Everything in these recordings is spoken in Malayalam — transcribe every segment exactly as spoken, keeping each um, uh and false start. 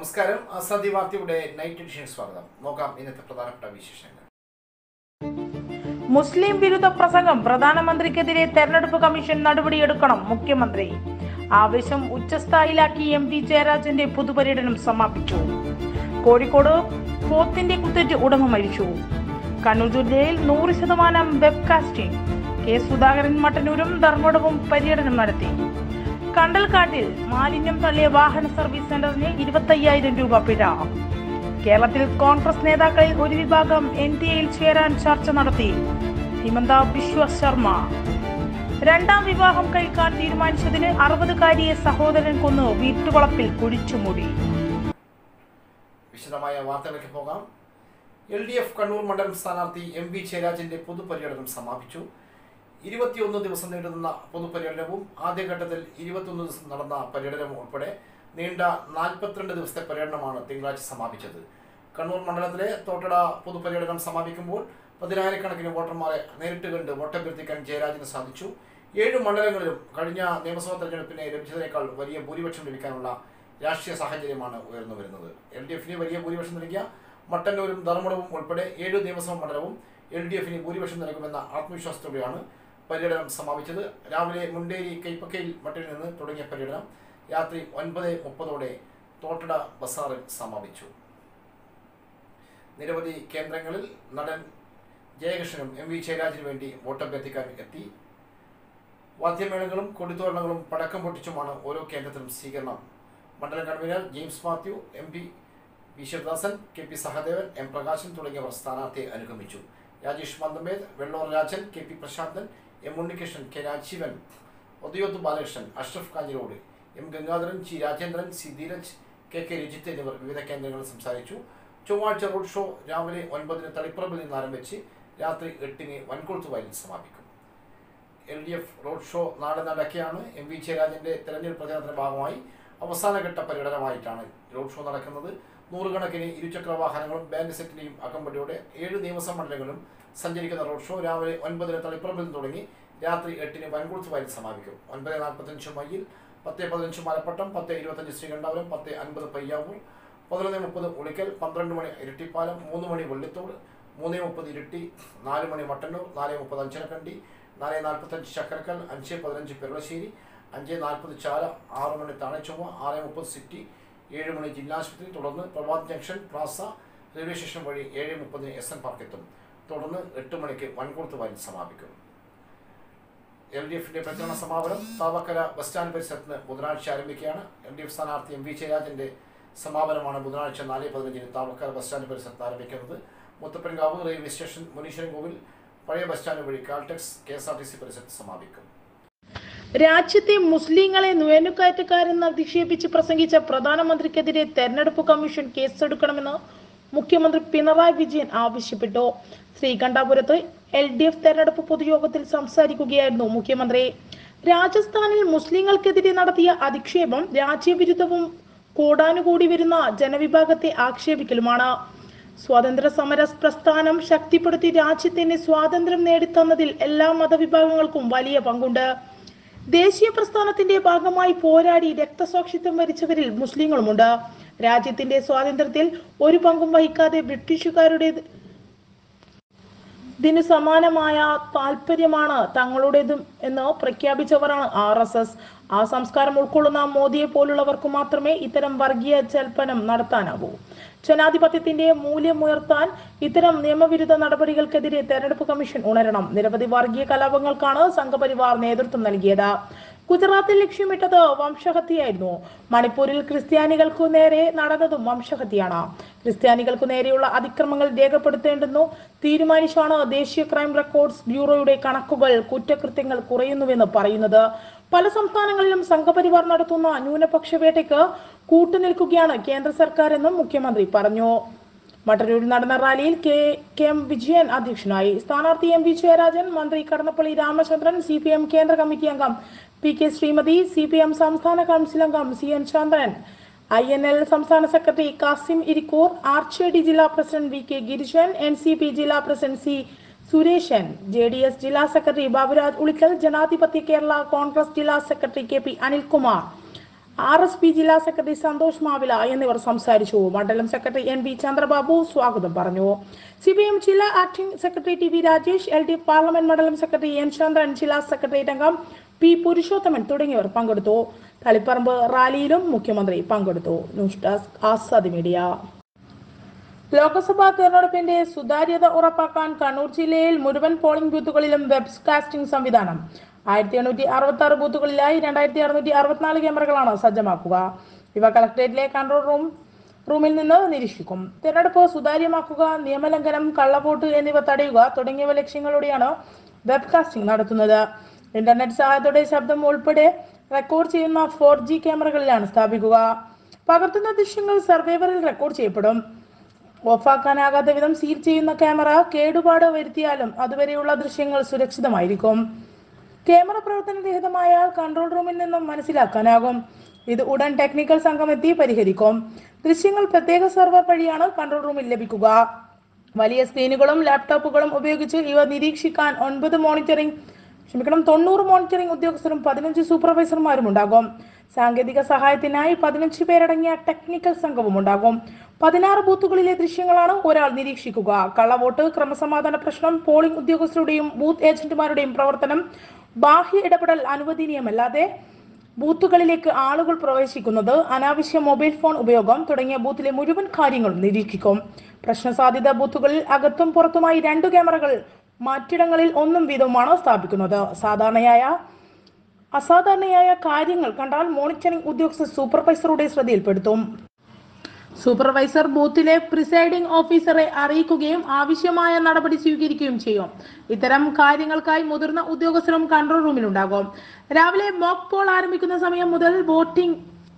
നമസ്കാരം. അസാദി വാർത്തയുടെ നൈറ്റ് എഡിഷൻ സ്വാഗതം. നോക്കാം ഇന്നത്തെ പ്രധാനപ്പെട്ട വിശേഷങ്ങൾ. മുസ്ലിം വിരുദ്ധ പ്രസംഗം പ്രധാനമന്ത്രിക്കെതിരെ തെരഞ്ഞെടുപ്പ് കമ്മീഷൻ നടപടിയെടുക്കണം. മുഖ്യമന്ത്രി ആവേശം ഉച്ചസ്ഥായിലാക്കി എം വി ജയരാജന്റെ പൊതുപര്യടനം സമാപിച്ചു. കോഴിക്കോട് പോത്തിന്റെ കുത്തേറ്റ് ഉടമ മരിച്ചു. കണ്ണൂർ ജില്ലയിൽ നൂറ് ശതമാനം വെബ്കാസ്റ്റിംഗ്. കെ സുധാകരൻ മട്ടന്നൂരും ധർമ്മടവും പര്യടനം നടത്തി. കണ്ടൽക്കാട്ടിൽ മാലിന്യം തള്ളിയ വാഹന സർവീസ് സെന്ററിന് ഇരുപത്തയ്യായിരം രൂപ പിഴ. കേരളത്തിൽ കോൺഗ്രസ് നേതാക്കളിൽ ഒരു വിഭാഗം എൻ ഡി എയിൽ ചേരാൻ ചർച്ച നടത്തി. ഹിമന്ത ബിശ്വ ശർമ്മ രണ്ടാം വിവാഹം കഴിക്കാൻ തീരുമാനിച്ചതിന് അറുപതുകാരിയെ സഹോദരൻ കൊന്നു വീട്ടുവളപ്പിൽ കുഴിച്ചുമൂടി. വിശദമായ വാർത്തകളിലേക്ക് പോകാം. എൽ ഡി എഫ് കണ്ണൂർ മണ്ഡലം സ്ഥാനാർത്ഥി എം വി ജയരാജന്റെ പൊതുപര്യടനം സമാപിച്ചു. ഇരുപത്തിയൊന്ന് ദിവസം നീണ്ടുനിന്ന പൊതുപര്യടനവും ആദ്യഘട്ടത്തിൽ ഇരുപത്തിയൊന്ന് ദിവസം നടന്ന പര്യടനവും ഉൾപ്പെടെ നീണ്ട നാൽപ്പത്തിരണ്ട് ദിവസത്തെ പര്യടനമാണ് തിങ്കളാഴ്ച സമാപിച്ചത്. കണ്ണൂർ മണ്ഡലത്തിലെ തോട്ടട പൊതുപര്യടനം സമാപിക്കുമ്പോൾ പതിനായിരക്കണക്കിന് വോട്ടർമാരെ നേരിട്ട് കണ്ട് വോട്ടഭ്യർത്ഥിക്കാൻ ജയരാജന് സാധിച്ചു. ഏഴ് മണ്ഡലങ്ങളിലും കഴിഞ്ഞ നിയമസഭാ തെരഞ്ഞെടുപ്പിനെ ലഭിച്ചതിനേക്കാൾ വലിയ ഭൂരിപക്ഷം ലഭിക്കാനുള്ള രാഷ്ട്രീയ സാഹചര്യമാണ് ഉയർന്നു വരുന്നത്. എൽ ഡി എഫിന് വലിയ ഭൂരിപക്ഷം നൽകിയ മട്ടന്നൂരും ധർമ്മടവും ഉൾപ്പെടെ ഏഴ് നിയമസഭാ മണ്ഡലവും എൽ ഡി എഫിന് ഭൂരിപക്ഷം നൽകുമെന്ന ആത്മവിശ്വാസത്തോടെയാണ് പര്യടനം സമാപിച്ചത്. രാവിലെ മുണ്ടേരി കൈപ്പക്കയിൽ മട്ടിൽ നിന്ന് തുടങ്ങിയ പര്യടനം രാത്രി ഒൻപത് മുപ്പതോടെ തോട്ടട ബസാറിൽ സമാപിച്ചു. നിരവധി കേന്ദ്രങ്ങളിൽ നടൻ ജയകൃഷ്ണനും എം വി ജയരാജന് വേണ്ടി വോട്ടഭ്യർത്ഥിക്കാൻ എത്തി. വാദ്യമേളങ്ങളും കൊടിത്തോരണങ്ങളും പടക്കം പൊട്ടിച്ചുമാണ് ഓരോ കേന്ദ്രത്തിലും സ്വീകരണം. മണ്ഡലം convener James Mathew, M P V Sivadasan, K P Sahadevan, M Prakashan തുടങ്ങിയവർ സ്ഥാനാർത്ഥിയെ അനുഗമിച്ചു. Rajesh Mandamed, Vellur Rajan, K P Prasanthan, M Unnikrishnan, K Rajeevan, Othayoth Balakrishnan, Ashraf Kanhirode, M Gangadharan, G Rajendran, C Dheeraj, K K Rajith എന്നിവർ വിവിധ കേന്ദ്രങ്ങളിൽ സംസാരിച്ചു. ചൊവ്വാഴ്ച റോഡ് ഷോ രാവിലെ ഒൻപതിന് തളിപ്പറമ്പിൽ നിന്ന് ആരംഭിച്ച് രാത്രി എട്ടിന് വൻകുളത്തുവയലിൽ സമാപിക്കും. L D F road show നാളെ നടക്കെയാണ്. എം വി ജയരാജന്റെ തെരഞ്ഞെടുപ്പ് പ്രചാരണത്തിന്റെ ഭാഗമായി അവസാനഘട്ട പര്യടനമായിട്ടാണ് റോഡ് ഷോ നടക്കുന്നത്. നൂറുകണക്കിന് ഇരുചക്ര വാഹനങ്ങളും ബാൻഡ് സെറ്റിന്റെയും അകമ്പടിയോടെ ഏഴ് നിയമസഭാ മണ്ഡലങ്ങളിലും സഞ്ചരിക്കുന്ന റോഡ് ഷോ രാവിലെ ഒൻപതിന് തളിപ്പറമ്പിൽ നിന്ന് തുടങ്ങി രാത്രി എട്ടിന് വൻകുളത്ത് വയലിൽ സമാപിക്കും. ഒൻപത് നാൽപ്പത്തഞ്ച് മയ്യിൽ, പത്ത് പതിനഞ്ച് മലപ്പട്ടം, പത്ത് ഇരുപത്തഞ്ച് ശ്രീകണ്ഠാപുരം, പത്ത് അൻപത് പയ്യാവൂർ, പതിനൊന്ന് മുപ്പത് ഉളിക്കൽ, പന്ത്രണ്ട് മണി ഇരട്ടിപ്പാലം, മൂന്ന് മണി വെള്ളിത്തോട്, മൂന്ന് മുപ്പത് ഇരിട്ടി, നാല് മണി മട്ടന്നൂർ, നാല് മുപ്പത് അഞ്ചനക്കണ്ടി, നാല് നാൽപ്പത്തഞ്ച് ചക്കരക്കൽ, അഞ്ച് പതിനഞ്ച് പെരളശ്ശേരി, അഞ്ച് നാൽപ്പത് ചാല, ആറ് മണി താണച്ചുവ, ആറ് മുപ്പത് സിറ്റി, ഏഴ് മണി ജില്ലാശുപത്രി, തുടർന്ന് Prabhat junction plaza railway station വഴി ഏഴ് മുപ്പതിന് എസ് എൻ പാർക്കെത്തും. തുടർന്ന് എട്ട് മണിക്ക് വൻകുളത്ത് വയലിൽ സമാപിക്കും. എൽ ഡി എഫിന്റെ പ്രചരണ സമാപനം താവക്കര ബസ് സ്റ്റാൻഡ് പരിസരത്ത് ബുധനാഴ്ച ആരംഭിക്കുകയാണ്. എൽ ഡി എഫ് സ്ഥാനാർത്ഥി എം വി ജയരാജന്റെ സമാപനമാണ് ബുധനാഴ്ച നാല് പതിനഞ്ചിന് താവക്കര ബസ് സ്റ്റാൻഡ് പരിസരത്ത് ആരംഭിക്കുന്നത്. മുത്തപ്പൻകാവ് റെയിൽവേ സ്റ്റേഷൻ, മുനീശ്വരൻ കോവിൽ, പഴയ ബസ് സ്റ്റാൻഡ് വഴി Caltex, K S R T C പരിസരത്ത് സമാപിക്കും. രാജ്യത്തെ മുസ്ലിങ്ങളെ നുഴഞ്ഞുകയറ്റക്കാരെന്ന് അധിക്ഷേപിച്ച് പ്രസംഗിച്ച പ്രധാനമന്ത്രിക്കെതിരെ തെരഞ്ഞെടുപ്പ് കമ്മീഷൻ കേസെടുക്കണമെന്ന് മുഖ്യമന്ത്രി പിണറായി വിജയൻ ആവശ്യപ്പെട്ടു. ശ്രീകണ്ഠാപുരത്ത് എൽ ഡി എഫ് തെരഞ്ഞെടുപ്പ് പൊതുയോഗത്തിൽ സംസാരിക്കുകയായിരുന്നു മുഖ്യമന്ത്രി. രാജസ്ഥാനിൽ മുസ്ലിങ്ങൾക്കെതിരെ നടത്തിയ അധിക്ഷേപം രാജ്യവിരുദ്ധവും കോടാനുകൂടി വരുന്ന ജനവിഭാഗത്തെ ആക്ഷേപിക്കലുമാണ്. സ്വാതന്ത്ര്യ സമര പ്രസ്ഥാനം ശക്തിപ്പെടുത്തി രാജ്യത്തിന് സ്വാതന്ത്ര്യം നേടിത്തന്നതിൽ എല്ലാ മതവിഭാഗങ്ങൾക്കും വലിയ പങ്കുണ്ട്. ദേശീയ പ്രസ്ഥാനത്തിന്റെ ഭാഗമായി പോരാടി രക്തസാക്ഷിത്വം വരിച്ചവരിൽ മുസ്ലിങ്ങളുമുണ്ട്. രാജ്യത്തിന്റെ സ്വാതന്ത്ര്യത്തിൽ ഒരു പങ്കും വഹിക്കാതെ ബ്രിട്ടീഷുകാരുടെ ഇതിന് സമാനമായ താല്പര്യമാണ് തങ്ങളുടേതും എന്ന് പ്രഖ്യാപിച്ചവരാണ് ആർ എസ് എസ്. ആ സംസ്കാരം ഉൾക്കൊള്ളുന്ന മോദിയെ പോലുള്ളവർക്ക് മാത്രമേ ഇത്തരം വർഗീയ ജൽപ്പനം നടത്താനാവൂ. ജനാധിപത്യത്തിന്റെ മൂല്യമുയർത്താൻ ഇത്തരം നിയമവിരുദ്ധ നടപടികൾക്കെതിരെ തെരഞ്ഞെടുപ്പ് കമ്മീഷൻ ഉണരണം. നിരവധി വർഗീയ കലാപങ്ങൾക്കാണ് സംഘപരിവാർ നേതൃത്വം നൽകിയത്. ഗുജറാത്തിൽ ലക്ഷ്യമിട്ടത് വംശഹത്യയായിരുന്നു. മണിപ്പൂരിൽ ക്രിസ്ത്യാനികൾക്കു നേരെ നടന്നതും വംശഹത്യയാണ്. ക്രിസ്ത്യാനികൾക്കു നേരെയുള്ള അതിക്രമങ്ങൾ രേഖപ്പെടുത്തേണ്ടെന്നു തീരുമാനിച്ചാണ് ദേശീയ ക്രൈം റെക്കോർഡ്സ് ബ്യൂറോയുടെ കണക്കുകൾ കുറ്റകൃത്യങ്ങൾ കുറയുന്നുവെന്ന് പറയുന്നത്. പല സംസ്ഥാനങ്ങളിലും സംഘപരിവാർ നടത്തുന്ന ന്യൂനപക്ഷ വേട്ടയ്ക്ക് കൂട്ടുനിൽക്കുകയാണ് കേന്ദ്ര സർക്കാർ എന്നും മുഖ്യമന്ത്രി പറഞ്ഞു. മട്ടന്നൂരിൽ നടന്ന റാലിയിൽ കെ കെ എം വിജയൻ അധ്യക്ഷനായി. സ്ഥാനാർത്ഥി എം വി ജയരാജൻ, മന്ത്രി Kadannappalli Ramachandran, C P M കേന്ദ്ര കമ്മിറ്റി അംഗം P K Sreemathi, C P M സംസ്ഥാന കൗൺസിൽ അംഗം C N Chandran, I N L സംസ്ഥാന secretary Kasim Irikkur, R J D ജില്ലാ president V K Girijan, N C P ജില്ലാ president C Sureshan, J D S ജില്ലാ സെക്രട്ടറി ബാബുരാജ് ഉളിക്കൽ, ജനാധിപത്യ കേരള കോൺഗ്രസ് ജില്ലാ secretary K P Anilkumar, R S P ജില്ലാ സെക്രട്ടറി സന്തോഷ് മാവില എന്നിവർ സംസാരിച്ചു. മണ്ഡലം സെക്രട്ടറി എൻ ബി ചന്ദ്രബാബു സ്വാഗതം പറഞ്ഞു. സി പി എം ജില്ലാ acting secretary T V Rajesh, L D F parliament മണ്ഡലം സെക്രട്ടറി എൻ ചന്ദ്രൻ, ജില്ലാ സെക്രട്ടേറിയറ്റ് അംഗം പി പുരുഷോത്തമൻ തുടങ്ങിയവർ പങ്കെടുത്തു. തളിപ്പറമ്പ് റാലിയിലും മുഖ്യമന്ത്രി പങ്കെടുത്തു. News desk Azadi media. Lok Sabha തെരഞ്ഞെടുപ്പിന്റെ സുതാര്യത ഉറപ്പാക്കാൻ കണ്ണൂർ ജില്ലയിൽ മുഴുവൻ പോളിംഗ് ബൂത്തുകളിലും വെബ്കാസ്റ്റിംഗ് സംവിധാനം. ആയിരത്തി എണ്ണൂറ്റി അറുപത്തി ആറ് ബൂത്തുകളിലായി രണ്ടായിരത്തി അറുന്നൂറ്റി അറുപത്തിനാല് ക്യാമറകളാണ് സജ്ജമാക്കുക. ഇവ കളക്ടറേറ്റിലെ കൺട്രോൾ റൂം റൂമിൽ നിന്ന് നിരീക്ഷിക്കും. തെരഞ്ഞെടുപ്പ് സുതാര്യമാക്കുക, നിയമലംഘനം, കള്ളവോട്ട് എന്നിവ തടയുക തുടങ്ങിയവ ലക്ഷ്യങ്ങളോടെയാണ് വെബ്കാസ്റ്റിംഗ് നടത്തുന്നത്. ഇന്റർനെറ്റ് സഹായത്തോടെ ശബ്ദം ഉൾപ്പെടെ റെക്കോർഡ് ചെയ്യുന്ന ഫോർ ജി ക്യാമറകളിലാണ് സ്ഥാപിക്കുക. പകർത്തുന്ന ദൃശ്യങ്ങൾ സർവൈവറിൽ റെക്കോർഡ് ചെയ്യപ്പെടും. ഓഫാക്കാനാകാത്ത വിധം സീൽ ചെയ്യുന്ന ക്യാമറ കേടുപാട് വരുത്തിയാലും അതുവരെയുള്ള ദൃശ്യങ്ങൾ സുരക്ഷിതമായിരിക്കും. ക്യാമറ പ്രവർത്തനരഹിതമായാൽ കൺട്രോൾ റൂമിൽ നിന്നും മനസ്സിലാക്കാനാകും. ഇത് ഉടൻ ടെക്നിക്കൽ സംഘം എത്തി പരിഹരിക്കും. ദൃശ്യങ്ങൾ പ്രത്യേക സെർവർ വഴിയാണ് കൺട്രോൾ റൂമിൽ ലഭിക്കുക. വലിയ സ്ക്രീനുകളും ലാപ്ടോപ്പുകളും ഉപയോഗിച്ച് ഇവ നിരീക്ഷിക്കാൻ ഒൻപത് മോണിറ്ററിംഗ് ക്ഷമിക്കണം തൊണ്ണൂറ് മോണിറ്ററിംഗ് ഉദ്യോഗസ്ഥരും പതിനഞ്ച് സൂപ്പർവൈസർമാരും ഉണ്ടാകും. സാങ്കേതിക സഹായത്തിനായി പതിനഞ്ച് പേരടങ്ങിയ ടെക്നിക്കൽ സംഘവും ഉണ്ടാകും. പതിനാറ് ബൂത്തുകളിലെ ദൃശ്യങ്ങളാണ് ഒരാൾ നിരീക്ഷിക്കുക. കള്ളവോട്ട്, ക്രമസമാധാന പ്രശ്നം, പോളിംഗ് ഉദ്യോഗസ്ഥരുടെയും ബൂത്ത് ഏജന്റുമാരുടെയും പ്രവർത്തനം, ബാഹ്യ ഇടപെടൽ അനുവദനീയമല്ലാതെ ബൂത്തുകളിലേക്ക് ആളുകൾ പ്രവേശിക്കുന്നത്, അനാവശ്യ മൊബൈൽ ഫോൺ ഉപയോഗം തുടങ്ങിയ ബൂത്തിലെ മുഴുവൻ കാര്യങ്ങളും നിരീക്ഷിക്കും. പ്രശ്നസാധ്യത ബൂത്തുകളിൽ അകത്തും പുറത്തുമായി രണ്ടു ക്യാമറകൾ മറ്റിടങ്ങളിൽ ഒന്നും വീതവുമാണ് സ്ഥാപിക്കുന്നത്. സാധാരണയായ അസാധാരണയായ കാര്യങ്ങൾ കണ്ടാൽ മോണിറ്ററിംഗ് ഉദ്യോഗസ്ഥർ സൂപ്പർവൈസറുടെ ശ്രദ്ധയിൽപ്പെടുത്തും. സൂപ്പർവൈസർ ബൂത്തിലെ പ്രിസൈഡിംഗ് ഓഫീസറെ അറിയിക്കുകയും ആവശ്യമായ നടപടി സ്വീകരിക്കുകയും ചെയ്യും. ഇത്തരം കാര്യങ്ങൾക്കായി മുതിർന്ന ഉദ്യോഗസ്ഥരും കൺട്രോൾ റൂമിലുണ്ടാകും. രാവിലെ മോക്ക് പോൾ ആരംഭിക്കുന്ന സമയം മുതൽ വോട്ടിംഗ്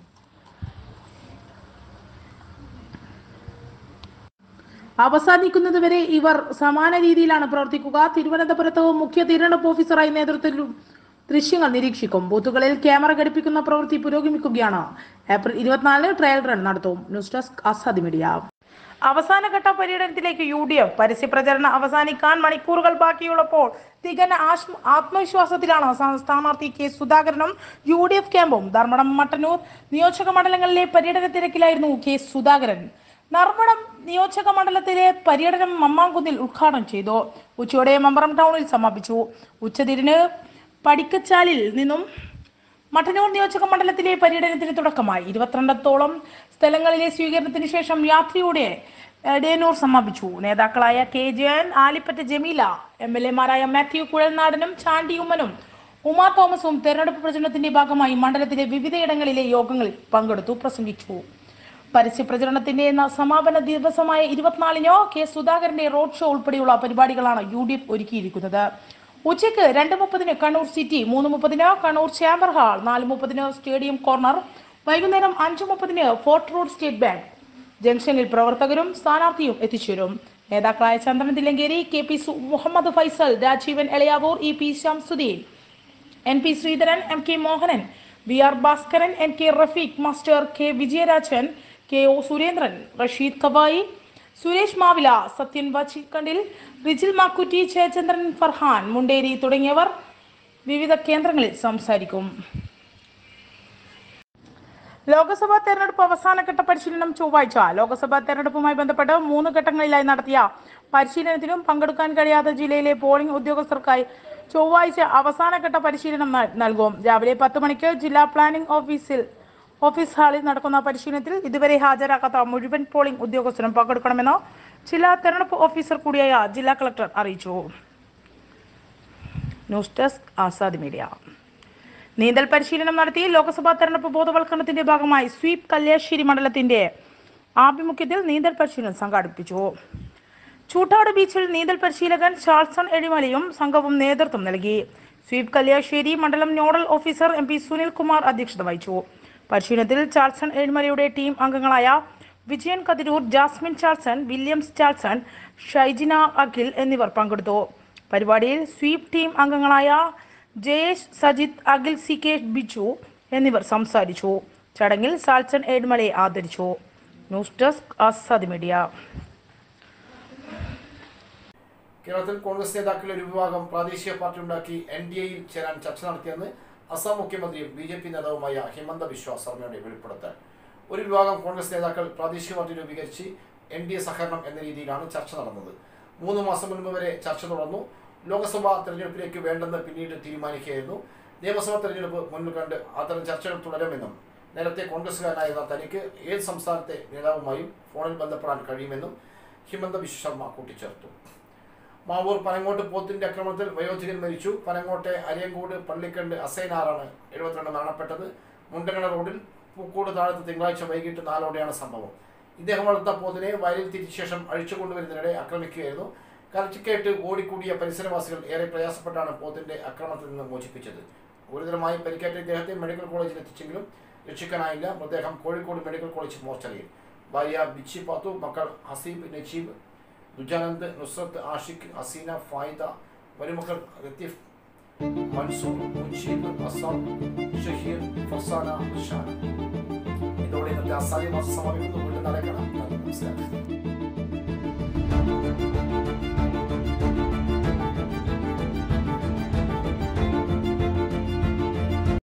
അവസാനിക്കുന്നതുവരെ ഇവർ സമാന രീതിയിലാണ് പ്രവർത്തിക്കുക. തിരുവനന്തപുരത്ത് മുഖ്യ തിരഞ്ഞെടുപ്പ് ഓഫീസറായി നേതൃത്വത്തിൽ ദൃശ്യങ്ങൾ നിരീക്ഷിക്കും. ബൂത്തുകളിൽ ക്യാമറ ഘടിപ്പിക്കുന്ന പ്രവൃത്തി പുരോഗമിക്കുകയാണ്. ഏപ്രിൽ ഇരുപത്തിനാലിന് ട്രയൽ റൺ നടത്തും. News desk Azadi media. അവസാനഘട്ട പര്യടനത്തിലേക്ക് യു ഡി എഫ്. പരസ്യപ്രചരണം അവസാനിക്കാൻ മണിക്കൂറുകൾ ബാക്കിയുള്ളപ്പോൾ തികഞ്ഞ ആത്മവിശ്വാസത്തിലാണ് സ്ഥാനാർത്ഥി കെ സുധാകരനും യു ഡി എഫ് ക്യാമ്പും. ധർമ്മടം, മട്ടന്നൂർ നിയോജക മണ്ഡലങ്ങളിലെ പര്യടന തിരക്കിലായിരുന്നു കെ സുധാകരൻ. ധർമ്മടം നിയോജക മണ്ഡലത്തിലെ പര്യടനം മമ്മാങ്കുന്നിൽ ഉദ്ഘാടനം ചെയ്തു. ഉച്ചയോടെ മമ്പറം ടൗണിൽ സമാപിച്ചു. ഉച്ചതിരിന് പടിക്കച്ചാലിൽ നിന്നും മട്ടന്നൂർ നിയോജക മണ്ഡലത്തിലെ പര്യടനത്തിന് തുടക്കമായി. ഇരുപത്തിരണ്ടത്തോളം സ്ഥലങ്ങളിലെ സ്വീകരണത്തിന് ശേഷം യാത്രയോടെ ഡേനൂർ സമാപിച്ചു. നേതാക്കളായ K Jayan, Alipatta Jameela, M L എമാരായ മാത്യു കുഴൽനാടനും ചാണ്ടി ഉമ്മനും ഉമാ തോമസും തെരഞ്ഞെടുപ്പ് പ്രചരണത്തിന്റെ ഭാഗമായി മണ്ഡലത്തിലെ വിവിധയിടങ്ങളിലെ യോഗങ്ങളിൽ പങ്കെടുത്തു പ്രസംഗിച്ചു. പരസ്യ പ്രചരണത്തിന്റെ സമാപന ദിവസമായ ഇരുപത്തിനാലിനോ കെ സുധാകരന്റെ റോഡ് ഷോ ഉൾപ്പെടെയുള്ള പരിപാടികളാണ് യു ഡി എഫ് ഒരുക്കിയിരിക്കുന്നത്. ഉച്ചയ്ക്ക് രണ്ട് മുപ്പതിന് കണ്ണൂർ സിറ്റി, മൂന്ന് മുപ്പതിന് കണ്ണൂർ ചേംബർ ഹാൾ, നാല് മുപ്പതിന് സ്റ്റേഡിയം കോർണർ, വൈകുന്നേരം അഞ്ചു മുപ്പതിന് ഫോർട്ട് റോഡ് സ്റ്റേറ്റ് ബാങ്ക് ജംഗ്ഷനിൽ പ്രവർത്തകരും സ്ഥാനാർത്ഥിയും എത്തിച്ചേരും. നേതാക്കളായ Chandran Thillankeri, K P Muhammad Faisal, Rajeevan Elayavoor, E P Shamsuddin, N P Sreedharan, M K Mohanan, V R Bhaskaran, N K Rafeeq master, K Vijayarajan, K O Surendran, Rasheed Kavayi, Suresh Mavila, Sathyan Vachikkandil, Rijil Makkutty, Jayachandran, Farhan Munderi തുടങ്ങിയവർ വിവിധ കേന്ദ്രങ്ങളിൽ സംസാരിക്കും. ലോക്സഭാ തെരഞ്ഞെടുപ്പ് അവസാനഘട്ട പരിശീലനം ചൊവ്വാഴ്ച. ലോക്സഭാ തെരഞ്ഞെടുപ്പുമായി ബന്ധപ്പെട്ട് മൂന്ന് ഘട്ടങ്ങളിലായി നടത്തിയ പരിശീലനത്തിനും പങ്കെടുക്കാൻ കഴിയാത്ത ജില്ലയിലെ പോളിംഗ് ഉദ്യോഗസ്ഥർക്കായി ചൊവ്വാഴ്ച അവസാനഘട്ട പരിശീലനം നൽകും. രാവിലെ പത്ത് മണിക്ക് ജില്ലാ പ്ലാനിംഗ് ഓഫീസിൽ ഓഫീസ് ഹാളിൽ നടക്കുന്ന പരിശീലനത്തിൽ ഇതുവരെ ഹാജരാക്കാത്ത മുഴുവൻ പോളിംഗ് ഉദ്യോഗസ്ഥരും പങ്കെടുക്കണമെന്ന് ജില്ലാ തെരഞ്ഞെടുപ്പ് ഓഫീസർ കൂടിയായ ജില്ലാ കളക്ടർ അറിയിച്ചു. News desk Azadi media. നീന്തൽ പരിശീലനം നടത്തി ലോക്സഭാ തെരഞ്ഞെടുപ്പ് ബോധവൽക്കരണത്തിന്റെ ഭാഗമായി സ്വീപ് കല്യാശ്ശേരി മണ്ഡലത്തിന്റെ ആഭിമുഖ്യത്തിൽ നീന്തൽ പരിശീലനം സംഘടിപ്പിച്ചു. ചൂട്ടാട് ബീച്ചിൽ നീന്തൽ പരിശീലകൻ ചാൾസൺ എഴിമലയും സംഘവും നേതൃത്വം നൽകി. സ്വീപ് കല്യാശ്ശേരി മണ്ഡലം nodal officer M P Sunil Kumar അധ്യക്ഷത വഹിച്ചു. പരിശീലനത്തിൽ ചാൾസൺ എഴിമലയുടെ ടീം അംഗങ്ങളായ വിജയൻ കതിരൂർ, ജാസ്മിൻ ചാൾസൺ, വില്യംസ് ചാൾസൺ, ഷൈജിന അഖിൽ എന്നിവർ പങ്കെടുത്തു. പരിപാടിയിൽ സ്വീപ് ടീം അംഗങ്ങളായ ജയേഷ്, സജിത്, അഖിൽ, സി കെ ബിജു എന്നിവർ സംസാരിച്ചു. ചടങ്ങിൽ ചാൾസൺ എഴിമലയെ ആദരിച്ചു. News desk Azadi media. കേരളത്തിൽ കോൺഗ്രസ് നേതാക്കളിൽ ഒരു വിഭാഗം പ്രാദേശിക പാർട്ടി ഉണ്ടാക്കി എൻ ഡി എയിൽ ചേരാൻ ചർച്ച നടത്തിയെന്ന് അസം മുഖ്യമന്ത്രിയും ബി ജെ പി നേതാവുമായ ഹിമന്ത ബിശ്വ ശർമ്മയുടെ വെളിപ്പെടുത്തൽ. ഒരു വിഭാഗം കോൺഗ്രസ് നേതാക്കൾ പ്രാദേശിക പാർട്ടി രൂപീകരിച്ച് എൻ ഡി എ സഹകരണം എന്ന രീതിയിലാണ് ചർച്ച നടന്നത്. മൂന്ന് മാസം മുൻപ് വരെ ചർച്ച തുടർന്നു. ലോക്സഭാ തെരഞ്ഞെടുപ്പിലേക്ക് വേണ്ടെന്ന് പിന്നീട് തീരുമാനിക്കുകയായിരുന്നു. നിയമസഭാ തെരഞ്ഞെടുപ്പ് മുന്നിൽ കണ്ട് അത്തരം ചർച്ചകൾ തുടരുമെന്നും നേരത്തെ കോൺഗ്രസുകാരനായിരുന്ന തനിക്ക് ഏത് സംസ്ഥാനത്തെ നേതാവുമായും ഫോണിൽ ബന്ധപ്പെടാൻ കഴിയുമെന്നും ഹിമന്ത ബിശ്വ ശർമ്മ കൂട്ടിച്ചേർത്തു. മാവൂർ പനങ്ങോട്ട് പോത്തിന്റെ ആക്രമണത്തിൽ വയോധികൻ മരിച്ചു. പനങ്ങോട്ടെ അരിയങ്കോട് പള്ളിക്കണ്ട് അസൈനാറാണ് എഴുപത്തിരണ്ട് മരണപ്പെട്ടത്. മുണ്ടങ്ങണ റോഡിൽ പൂക്കോട് താഴത്ത് തിങ്കളാഴ്ച വൈകിട്ട് നാലോടെയാണ് സംഭവം. ഇദ്ദേഹം വളർത്ത പോത്തിനെ വയലിൽ തിരിച്ച ശേഷം അഴിച്ചുകൊണ്ടുവരുന്നതിനിടെ ആക്രമിക്കുകയായിരുന്നു. കരച്ചിക്കേട്ട് ഓടിക്കൂടിയ പരിസരവാസികൾ ഏറെ പ്രയാസപ്പെട്ടാണ് പോത്തിന്റെ ആക്രമണത്തിൽ നിന്ന് മോചിപ്പിച്ചത്. ഗുരുതരമായി പരിക്കേറ്റ ഇദ്ദേഹത്തെ മെഡിക്കൽ കോളേജിൽ എത്തിച്ചെങ്കിലും രക്ഷിക്കാനായില്ല. മൃതദേഹം കോഴിക്കോട് മെഡിക്കൽ കോളേജ് മോർച്ചറിയിൽ. ഭാര്യ ബിച്ചി പാത്തു, മക്കൾ ഹസീബ്, നജീബ്, ദുജാനന്ദ്, നുസ്രത്ത്, ആഷിഖ്, ഹസീന, ഫായിദ, മരുമക്കൾ ലത്തീഫ്, മൻസൂർ, മുജീബ്, അസം, ഷഹീർ, ഫർസാന, ഷാൻ. ഇതോടെ ഇന്നത്തെ അസാധ്യ മാസം സമാപിക്കുന്നു. വീണ്ടും നടക്കണം. നമസ്കാരം.